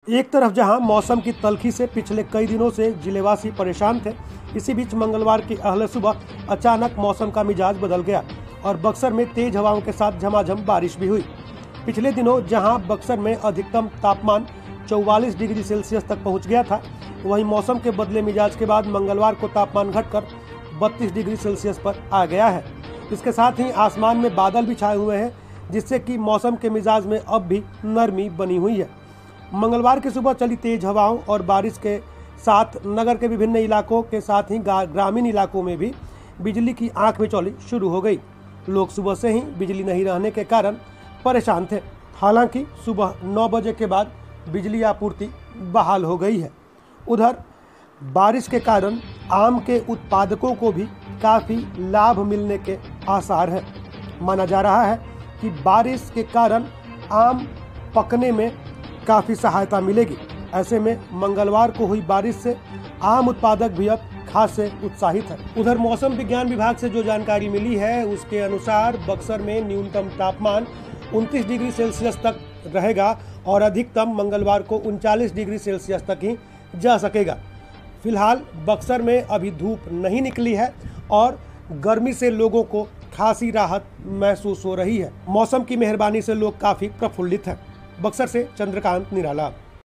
एक तरफ जहां मौसम की तल्खी से पिछले कई दिनों से जिलेवासी परेशान थे, इसी बीच मंगलवार की अहले सुबह अचानक मौसम का मिजाज बदल गया और बक्सर में तेज हवाओं के साथ झमाझम बारिश भी हुई। पिछले दिनों जहां बक्सर में अधिकतम तापमान 44 डिग्री सेल्सियस तक पहुंच गया था, वहीं मौसम के बदले मिजाज के बाद मंगलवार को तापमान घटकर 32 डिग्री सेल्सियस पर आ गया है। इसके साथ ही आसमान में बादल भी छाए हुए हैं, जिससे कि मौसम के मिजाज में अब भी नरमी बनी हुई है। मंगलवार की सुबह चली तेज हवाओं और बारिश के साथ नगर के विभिन्न इलाकों के साथ ही ग्रामीण इलाकों में भी बिजली की आंख मिचौली शुरू हो गई। लोग सुबह से ही बिजली नहीं रहने के कारण परेशान थे। हालांकि सुबह 9 बजे के बाद बिजली आपूर्ति बहाल हो गई है। उधर बारिश के कारण आम के उत्पादकों को भी काफ़ी लाभ मिलने के आसार हैं। माना जा रहा है कि बारिश के कारण आम पकने में काफ़ी सहायता मिलेगी। ऐसे में मंगलवार को हुई बारिश से आम उत्पादक भी अब खासे उत्साहित है। उधर मौसम विज्ञान विभाग से जो जानकारी मिली है, उसके अनुसार बक्सर में न्यूनतम तापमान 29 डिग्री सेल्सियस तक रहेगा और अधिकतम मंगलवार को 39 डिग्री सेल्सियस तक ही जा सकेगा। फिलहाल बक्सर में अभी धूप नहीं निकली है और गर्मी से लोगों को खासी राहत महसूस हो रही है। मौसम की मेहरबानी से लोग काफ़ी प्रफुल्लित हैं। बक्सर से चंद्रकांत निराला।